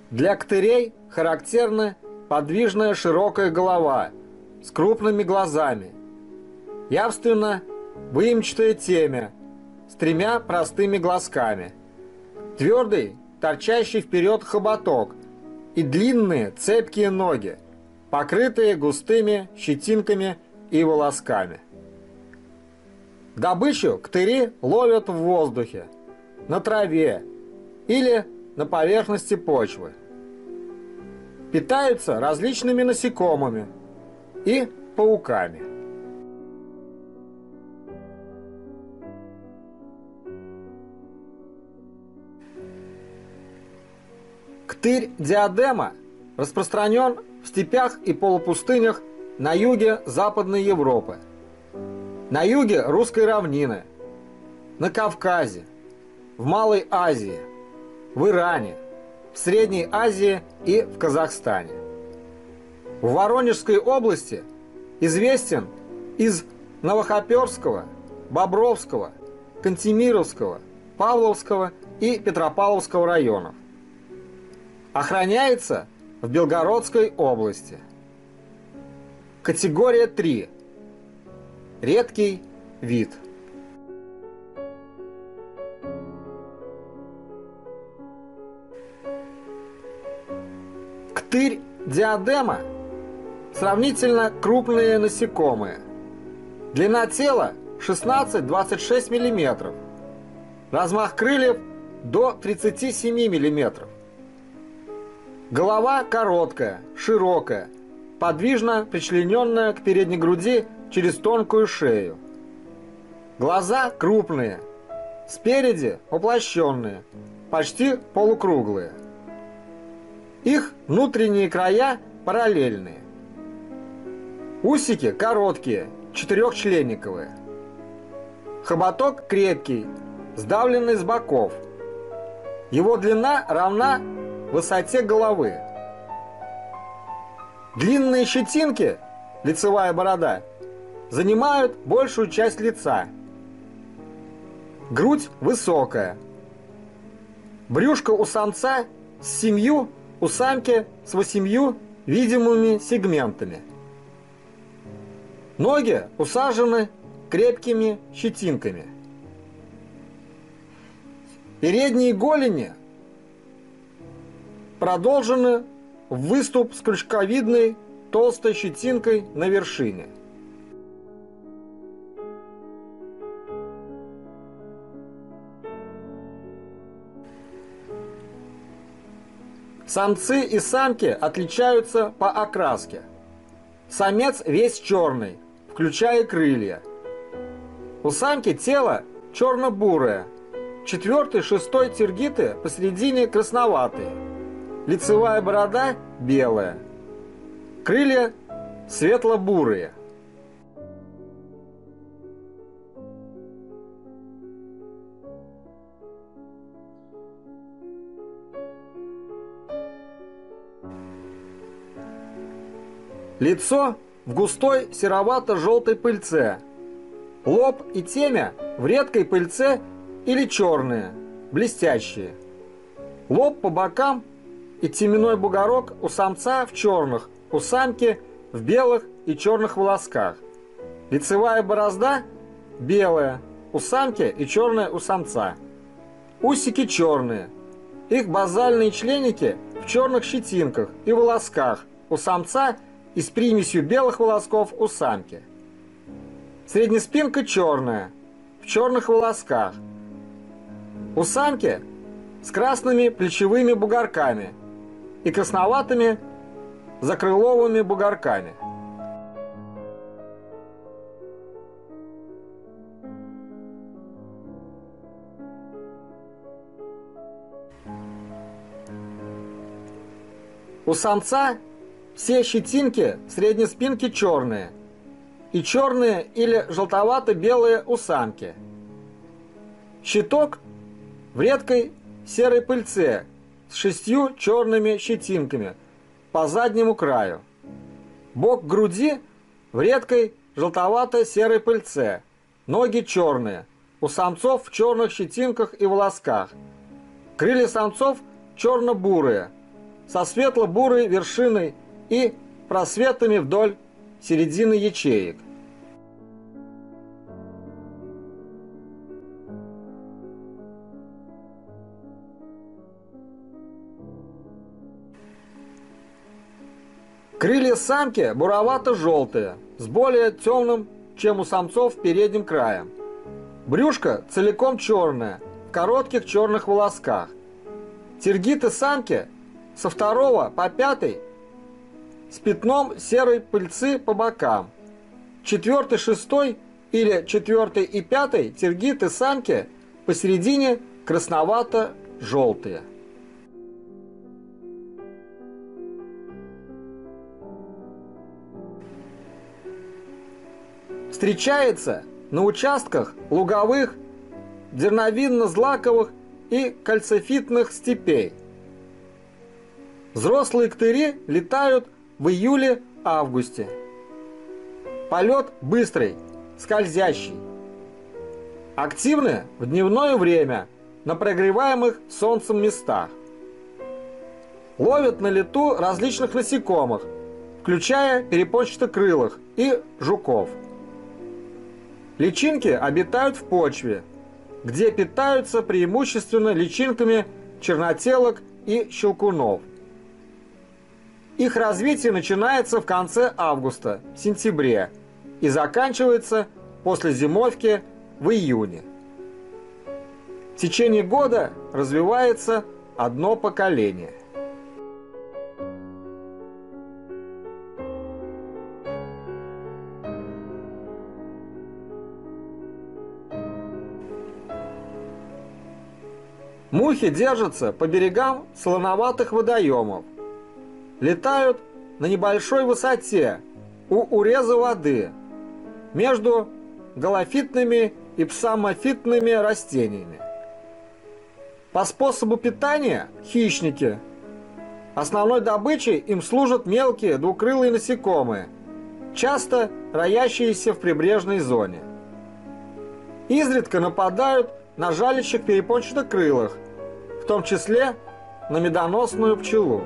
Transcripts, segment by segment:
Для ктырей характерна подвижная широкая голова с крупными глазами, явственно выемчатое темя с тремя простыми глазками, твердый, торчащий вперед хоботок и длинные цепкие ноги, покрытые густыми щетинками и волосками. Добычу ктыри ловят в воздухе, на траве или на поверхности почвы. Питаются различными насекомыми и пауками. Ктырь-диадема распространен в степях и полупустынях на юге Западной Европы, на юге Русской равнины, на Кавказе, в Малой Азии, в Иране, в Средней Азии и в Казахстане. В Воронежской области известен из Новохоперского, Бобровского, Кантемировского, Павловского и Петропавловского районов. Охраняется в Белгородской области. Категория 3. Редкий вид. Ктырь-диадема – сравнительно крупные насекомые. Длина тела 16-26 мм. Размах крыльев до 37 мм. Голова короткая, широкая, подвижно причлененная к передней груди через тонкую шею. Глаза крупные, спереди уплощенные, почти полукруглые. Их внутренние края параллельные. Усики короткие, четырехчленниковые. Хоботок крепкий, сдавленный с боков. Его длина равна высоте головы. Длинные щетинки, лицевая борода, занимают большую часть лица. Грудь высокая. Брюшко у самца с 7, у самки с 8 видимыми сегментами. Ноги усажены крепкими щетинками. Передние голени продолжены в выступ с крючковидной толстой щетинкой на вершине. Самцы и самки отличаются по окраске. Самец весь черный, включая крылья. У самки тело черно-бурое, 4-6 тергиты посередине красноватые. Лицевая борода белая. Крылья светло-бурые. Лицо в густой серовато-желтой пыльце. Лоб и темя в редкой пыльце или черные, блестящие. Лоб по бокам и теменной бугорок у самца в черных, у самки в белых и черных волосках. Лицевая борозда белая у самки и черная у самца. Усики черные. Их базальные членики в черных щетинках и волосках у самца и с примесью белых волосков у самки. Среднеспинка черная, в черных волосках. У самки с красными плечевыми бугорками и красноватыми закрыловыми бугорками. У самца все щетинки средней спинки черные и черные или желтовато-белые у самки. Щиток в редкой серой пыльце с 6 черными щетинками по заднему краю. Бок груди в редкой желтовато-серой пыльце, ноги черные, у самцов в черных щетинках и волосках. Крылья самцов черно-бурые, со светло-бурой вершиной и просветами вдоль середины ячеек. Крылья самки буровато-желтые, с более темным, чем у самцов, передним краем. Брюшко целиком черное, в коротких черных волосках. Тергиты самки со 2 по 5 с пятном серой пыльцы по бокам. 4, 6 или 4 и 5 тергиты самки посередине красновато-желтые. Встречается на участках луговых, дерновинно-злаковых и кальцифитных степей. Взрослые ктыри летают в июле-августе. Полет быстрый, скользящий. Активны в дневное время на прогреваемых солнцем местах. Ловят на лету различных насекомых, включая перепончатокрылых и жуков. Личинки обитают в почве, где питаются преимущественно личинками чернотелок и щелкунов. Их развитие начинается в конце августа, в сентябре и заканчивается после зимовки в июне. В течение года развивается одно поколение. Мухи держатся по берегам солоноватых водоемов. Летают на небольшой высоте у уреза воды между галофитными и псамофитными растениями. По способу питания – хищники. Основной добычей им служат мелкие двукрылые насекомые, часто роящиеся в прибрежной зоне. Изредка нападают на жалящих перепончатокрылых, в том числе на медоносную пчелу.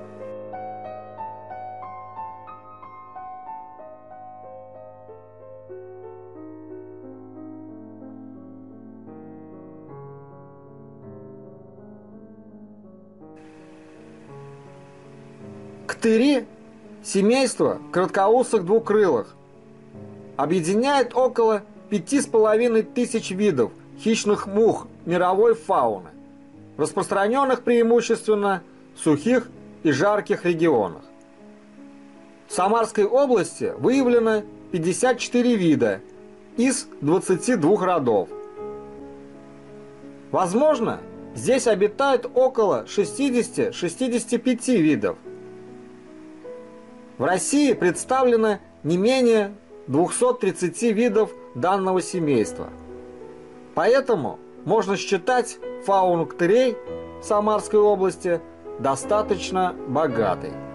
Ктыри – семейство краткоусых двукрылых. Объединяет около 5500 видов хищных мух мировой фауны, распространенных преимущественно в сухих и жарких регионах. В Самарской области выявлено 54 вида из 22 родов. Возможно, здесь обитает около 60-65 видов. В России представлено не менее 230 видов данного семейства. Поэтому можно считать фауну ктырей в Самарской области достаточно богатой.